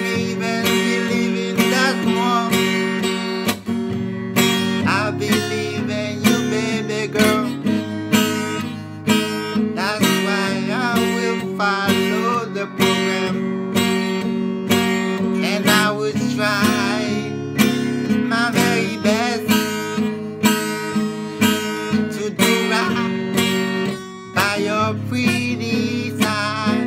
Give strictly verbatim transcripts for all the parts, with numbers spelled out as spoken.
even believe in that more. I believe in you, baby girl. That's why I will follow the program, and I will try my very best to do right by your pretty side.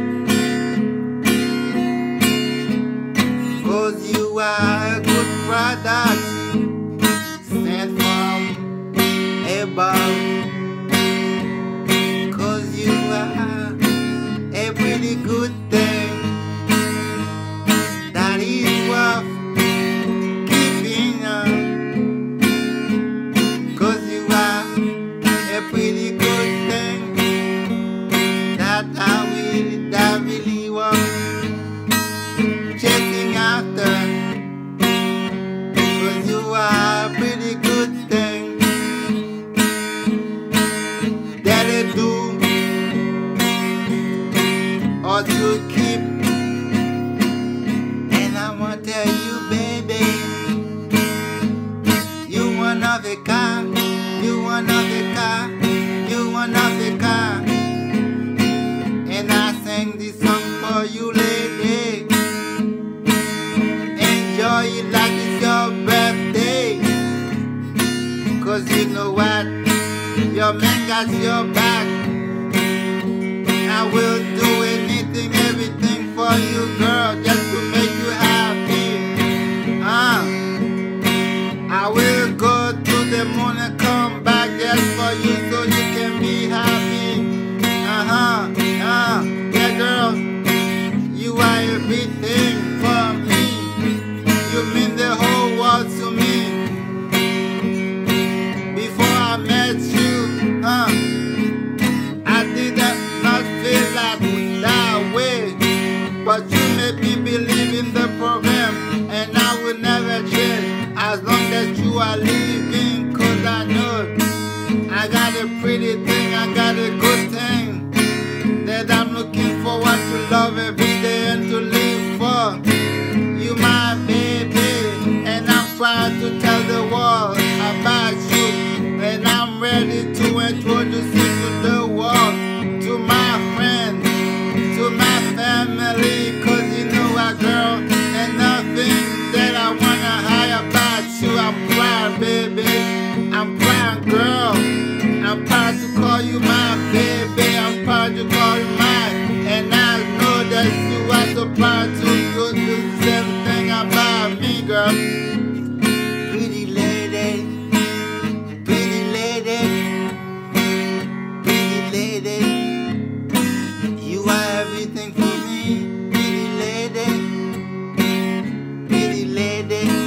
'Cause you are a good product sent from above. 'Cause you are a pretty good thing that is worth keeping up. 'Cause you are a pretty good thing that I really, that really worth chasing after. 'Cause you are a pretty good thing that I do or to keep. And I want to tell you, baby, you one of a kind, you one of a kind, you one of a kind. And I sing this song for you, lady. Enjoy it like it's your birthday. 'Cause you know what? Your man got your back. I will do anything, everything for you, girl, just to make you happy. Uh, I will go to the moon and come back just for you so you can be happy. Uh-huh, uh, yeah, girl, you are everything for me. You mean the whole world to me. Before I met you, uh, I did not feel like that way. But you made me believe in the program, and I will never change as long as you are living. 'Cause I know I got a pretty thing, I got a good thing that I'm looking forward to love every day and to live for. You my baby, and I'm proud to tell the world about you. And I'm ready to introduce you to the world, to my friends, to my family. 'Cause you know what, girl, and nothing that I wanna hide about you. I'm proud, baby, I'm proud, girl. I'm proud to call you my baby, I'm proud to call you mine. And I know that you are so proud to do the same thing about me, girl. Pretty lady, pretty lady, pretty lady, you are everything for me. Pretty lady, pretty lady.